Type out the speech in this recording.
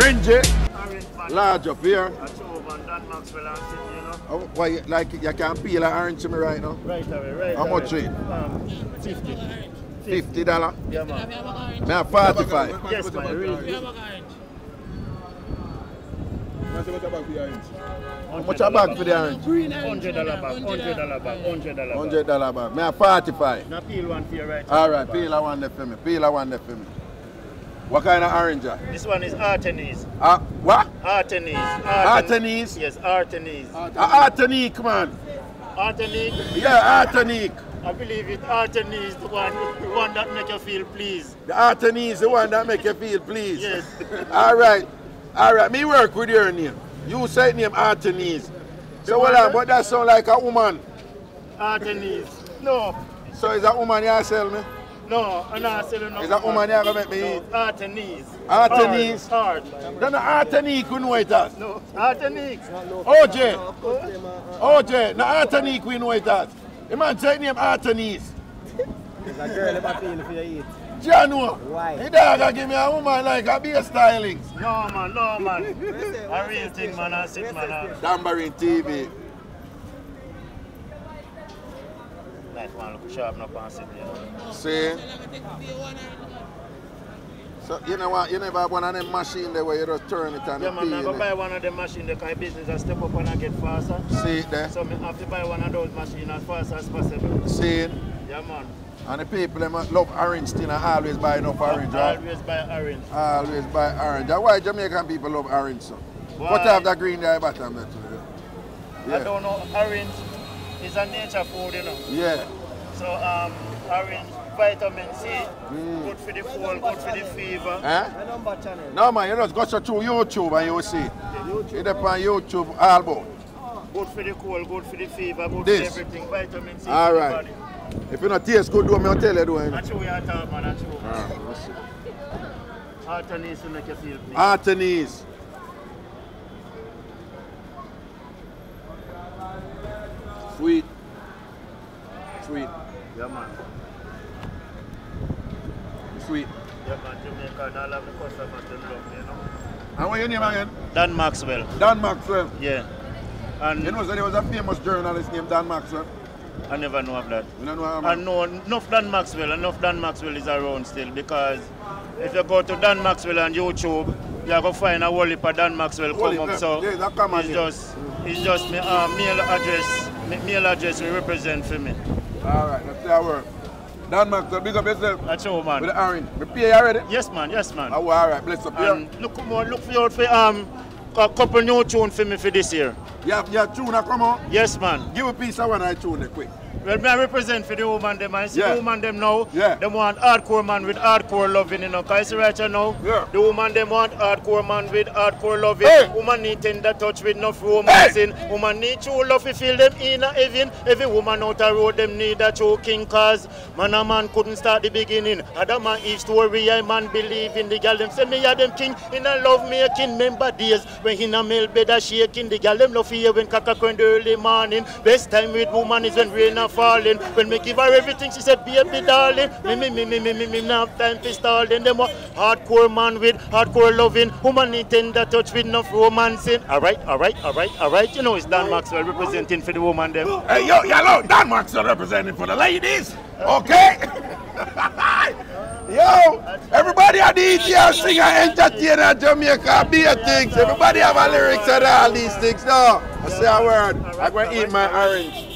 orange, eh? Orange man. Large up here. I show man Dan Maxwell and Sydney, you know. Oh, why, like, you can peel an orange to me right now? Right away, right How away. much it? 50. $50? Yeah, man. Me have 45. Yes, man. Really. How much a bag for the orange? $100 bag, $100 bag, $100 bag. $100 bag. Me have 45. Now peel one for you right now. Alright, peel a one there for me. Peel a one there for me. What kind of orange? This one is Artenese. What? Artenese. Artenese? Yes, Artenese. Artenique, man. Artenique? Yeah, Artenique. I believe it. Artenese, the one that make you feel pleased. The Artenique, the one that make you feel pleased. Yes. Alright. Alright, me work with your name. You say name Artenique. So hold on, but that sound like a woman. Artenese. No. So is that woman you sell me? No, I'm not selling no. Is that woman you gonna make me eat? Artenese. Artenese? Hard. Then the Artenique we know it as. No, Artenese. OJ. OJ, the Artenique we know it as. The man say name Artenique. It's a girl that I feel for you eat. Jano. Why? The dog give me a woman like a beer styling. No, man, no, man. A real thing, man, I sit, man. Tambourine TV. Nice one, look sharp enough and sit there. See? So you know what, you never have one of them machines there where you just turn it and yeah, man, I go buy one of them machines because business I step up and I get faster. See it there? So I have to buy one of those machines as fast as possible. See it? Yeah, man. And the people them love orange still and always buy enough orange, right? Always buy orange. Always buy orange. That's why Jamaican people love orange, so. Why? What have the green there bottom there today? Yeah. I don't know, orange is a nature food, you know. Yeah. So orange, vitamin C, good for the cold, good for the fever. Eh? No man, you just go through YouTube and you will see. It up on YouTube all about. Good for the cold, good for the fever, good This. for everything, vitamin C All for right. the body. If you not taste good, do me, I'll tell you, do it. That's what you are talking, man, that's what. Let's see. Artenese will make you feel pleased. Arteniese. Sweet. Sweet. Yeah, man. Sweet. Yeah, man, Jamaica and all of the customers, they love me, you know. And what's your name again? Dan Maxwell. Dan Maxwell. Yeah. And You know, so there was a famous journalist named Dan Maxwell. I never know of that. You don't know how I know enough Dan Maxwell is around still because if you go to Dan Maxwell on YouTube, you're going to find a whole heap of Dan Maxwell come up. So yeah, that come on it's just my mail address will represent for me. Alright, let's see how it works. Dan Maxwell, big up yourself. That's all, man. With the orange. We pay you already? Yes, man. Yes, man. Oh, alright, bless up here. And look for you out for a couple new tunes for me for this year. You have tune that come on? Yes, man. Give a piece of one I tune it quick. Well, me I represent for the woman them. I see Yeah. the woman them now. Yeah. Them want hardcore man with hardcore loving, you know. Cause I see right now. Yeah. The woman them want hardcore man with hardcore loving. Hey. Woman need tender touch with enough romancing. Hey. Woman need true love to feel them in a heaven. Every woman out the road them need a choking cause man a man couldn't start the beginning. Adam and Eve story I man believe in the girl them say me a them king in a love making. Remember days when in a male bed a shaking. The girl them love here when caca in the early morning. Best time with woman is when rain a falling. When me give her everything, she said, baby darling, me now have time to stall. Then them want hardcore man with hardcore loving, woman need tender touch with enough romancing. All right. You know it's Dan Maxwell representing for the woman them. Hey, yo, hello, Dan Maxwell representing for the ladies. Okay? Yo, everybody at the ETR singer, entertainer, Jamaica, beer things. Everybody have a lyrics and all these things. No, I say a word. I'm going to eat my orange.